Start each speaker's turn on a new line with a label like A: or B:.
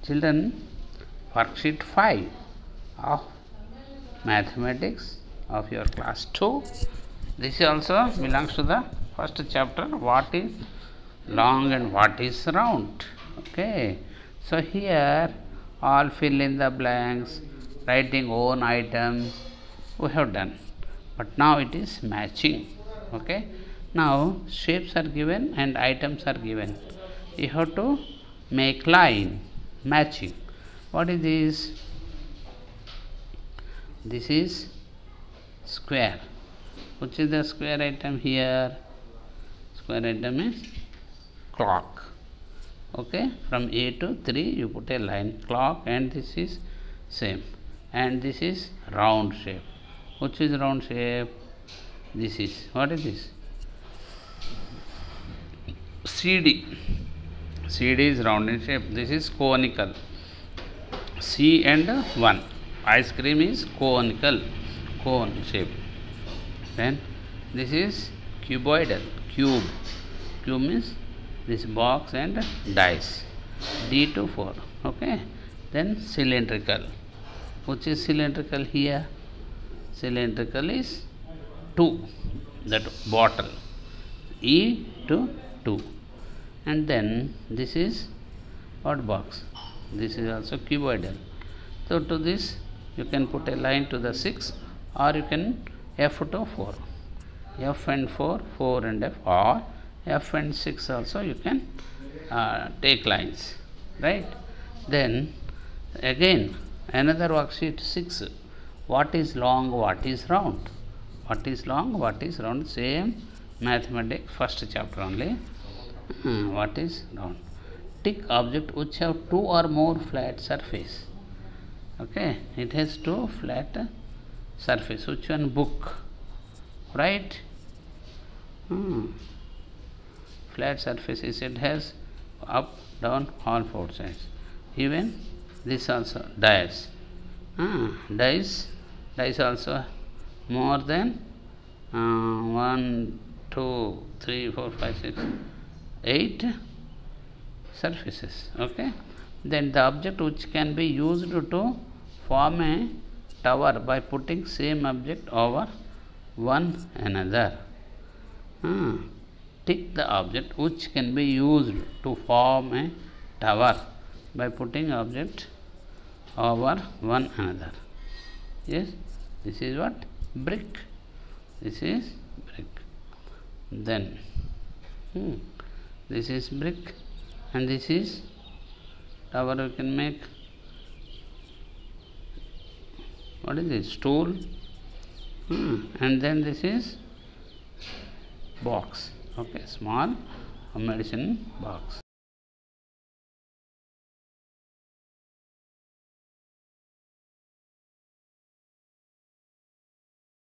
A: Children, worksheet 5 of mathematics of your class 2. This also belongs to the first chapter, what is long and what is round. Okay, so here all fill in the blanks, writing own items we have done, but now it is matching. Okay, now shapes are given and items are given. You have to make line matching. What is this? This is square. Which is the square item here? Square item is clock. Okay, from A to 3 you put a line clock, and this is same, and this is round shape. Which is round shape? This is, what is this? CD. CD is round in shape. This is conical. C and 1. Ice cream is conical, cone shape. Then this is cuboidal, cube. Cube means this box and dice. D to 4. Okay. Then cylindrical. Which is cylindrical here? Cylindrical is 2. That bottle. E to 2. And then this is what box? This is also cuboidal. So to this you can put a line to the 6, or you can F to 4. F and 4, 4 and F, or F and 6 also you can take lines, right? Then again another worksheet 6. What is long, what is round? What is long, what is round? Same mathematics, first chapter only. What is round? Tick object which have 2 or more flat surface. Okay, it has 2 flat surface. Which one? Book, right? Flat surfaces, it has up, down, all 4 sides. Even this also dice. Dice also more than 1, 2, 3, 4, 5, 6, 8 surfaces. Okay, then the object which can be used to form a tower by putting same object over one another. Tick the object which can be used to form a tower by putting object over one another. Yes, this is what? Brick. This is brick. Then this is brick, and this is tower we can make. What is this? Stool. And then this is box. Okay, small medicine box.